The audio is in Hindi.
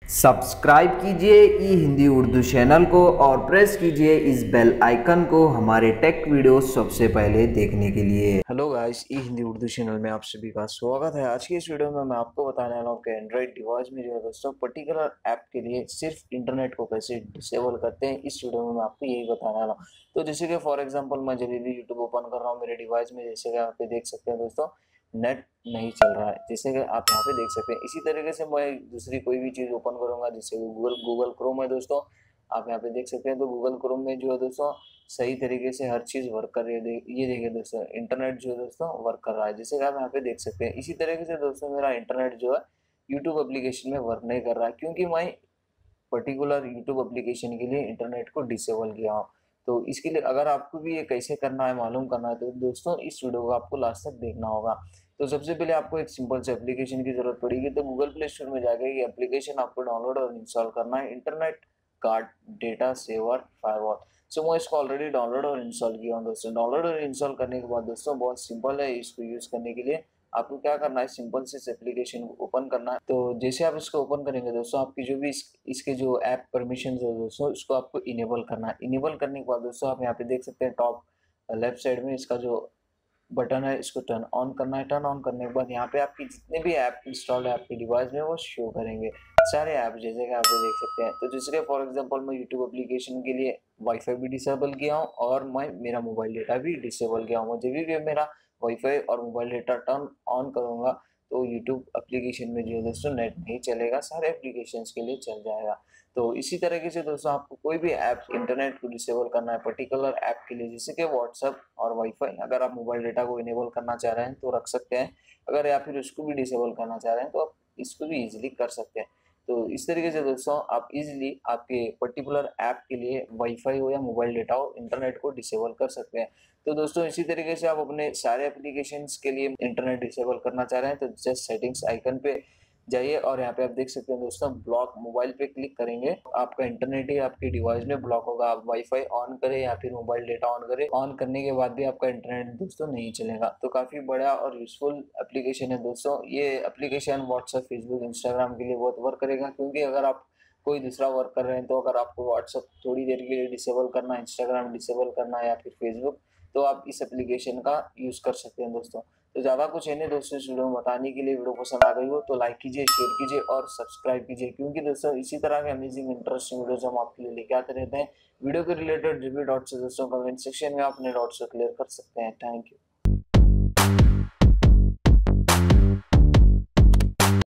सब्सक्राइब कीजिए ई हिंदी उर्दू चैनल को और प्रेस कीजिए इस बेल आइकन को हमारे टेक वीडियो सबसे पहले देखने के लिए। हेलो गाइस, ई हिंदी उर्दू चैनल में आप सभी का स्वागत है। आज की इस वीडियो में मैं आपको बताने वाला हूँ कि एंड्रॉइड डिवाइस में जो है दोस्तों पर्टिकुलर ऐप के लिए सिर्फ इंटरनेट को कैसे डिसेबल करते हैं। इस वीडियो में मैं आपको यही बताने वाला हूँ। तो जैसे कि फॉर एग्जाम्पल मैं जब भी यूट्यूब ओपन कर रहा हूँ मेरे डिवाइस में, जैसे कि आप पे देख सकते हैं दोस्तों नेट नहीं चल रहा है, जैसे कि आप यहाँ पे देख सकते हैं। इसी तरीके से मैं दूसरी कोई भी चीज़ ओपन करूंगा, जैसे गूगल क्रोम है दोस्तों, आप यहाँ पे देख सकते हैं। तो गूगल क्रोम में जो है दोस्तों सही तरीके से हर चीज़ वर्क कर रही है। ये देखिए दोस्तों इंटरनेट जो है दोस्तों वर्क कर रहा है, जैसे कि आप यहाँ पे देख सकते हैं। इसी तरीके से दोस्तों मेरा इंटरनेट जो है यूट्यूब एप्लीकेशन में वर्क नहीं कर रहा है, क्योंकि मैं पर्टिकुलर यूट्यूब एप्लीकेशन के लिए इंटरनेट को डिसेबल किया हूँ। तो इसके लिए अगर आपको भी ये कैसे करना है, मालूम करना है, तो दोस्तों इस वीडियो को आपको लास्ट तक देखना होगा। तो सबसे पहले आपको एक सिंपल से एप्लीकेशन की जरूरत पड़ेगी। तो गूगल प्ले स्टोर में जाकर ये एप्लीकेशन आपको डाउनलोड और इंस्टॉल करना है, internet card data saver firewall. So मैं इसको ऑलरेडी डाउनलोड और इंस्टॉल किया हूँ दोस्तों। डाउनलोड और इंस्टॉल करने के बाद दोस्तों बहुत सिंपल है इसको यूज़ करने के लिए। आपको क्या करना है, सिंपल से इस एप्लीकेशन को ओपन करना है। तो जैसे आप इसको ओपन करेंगे दोस्तों, आपकी जो भी इसके जो ऐप परमिशन है दोस्तों, इसको आपको इनेबल करना है। इनेबल करने के बाद दोस्तों आप यहाँ पे देख सकते हैं टॉप लेफ्ट साइड में इसका जो बटन है, इसको टर्न ऑन करना है। टर्न ऑन करने के बाद यहाँ पे आपकी जितने भी ऐप इंस्टॉल्ड है आपके डिवाइस में वो शो करेंगे, सारे ऐप जैसे कि आप ये देख सकते हैं। तो जैसे फॉर एग्जांपल मैं यूट्यूब एप्लीकेशन के लिए वाईफाई भी डिसेबल किया हूँ और मैं मेरा मोबाइल डेटा भी डिसेबल किया हूँ। जब भी मेरा वाईफाई और मोबाइल डेटा टर्न ऑन करूँगा तो यूट्यूब एप्लीकेशन में जो है दोस्तों नेट नहीं चलेगा, सारे एप्लीकेशन के लिए चल जाएगा। तो इसी तरीके से दोस्तों आपको कोई भी ऐप इंटरनेट को डिसेबल करना है पर्टिकुलर ऐप के लिए, जैसे कि व्हाट्सएप और वाईफाई, अगर आप मोबाइल डेटा को इनेबल करना चाह रहे हैं तो रख सकते हैं, अगर या फिर उसको भी डिसेबल करना चाह रहे हैं तो आप इसको भी इजीली कर सकते हैं। तो इस तरीके से दोस्तों आप इजीली आपके पर्टिकुलर ऐप के लिए वाईफाई हो या मोबाइल डेटा हो, इंटरनेट को डिसेबल कर सकते हैं। तो दोस्तों इसी तरीके से आप अपने सारे एप्लीकेशंस के लिए इंटरनेट डिसेबल करना चाह रहे हैं तो जस्ट सेटिंग्स आइकन पे जाइए और यहाँ पे आप देख सकते हैं दोस्तों ब्लॉक मोबाइल पे क्लिक करेंगे, आपका इंटरनेट ही आपके डिवाइस में ब्लॉक होगा। आप वाईफाई ऑन करें या फिर मोबाइल डेटा ऑन करें, ऑन करने के बाद भी आपका इंटरनेट दोस्तों नहीं चलेगा। तो काफी बड़ा और यूजफुल एप्लीकेशन है दोस्तों। ये एप्लीकेशन व्हाट्सएप, फेसबुक, इंस्टाग्राम के लिए बहुत वर्क करेगा, क्योंकि अगर आप कोई दूसरा वर्क कर रहे हैं तो अगर आपको व्हाट्सएप थोड़ी देर के लिए डिसेबल करना है, इंस्टाग्राम डिसेबल करना है या फिर फेसबुक, तो आप इस एप्लीकेशन का यूज कर सकते हैं दोस्तों। तो ज़्यादा कुछ है नहीं दोस्तों इस वीडियो में बताने के लिए। वीडियो पसंद आ गई हो तो लाइक कीजिए, शेयर कीजिए और सब्सक्राइब कीजिए, क्योंकि दोस्तों इसी तरह के अमेजिंग इंटरेस्टिंग वीडियोस हम आपके लिए लेके आते रहते हैं। वीडियो के रिलेटेड जो भी डाउट्स है दोस्तों कमेंट सेक्शन में अपने डाउट्स को क्लियर कर सकते हैं। Thank you.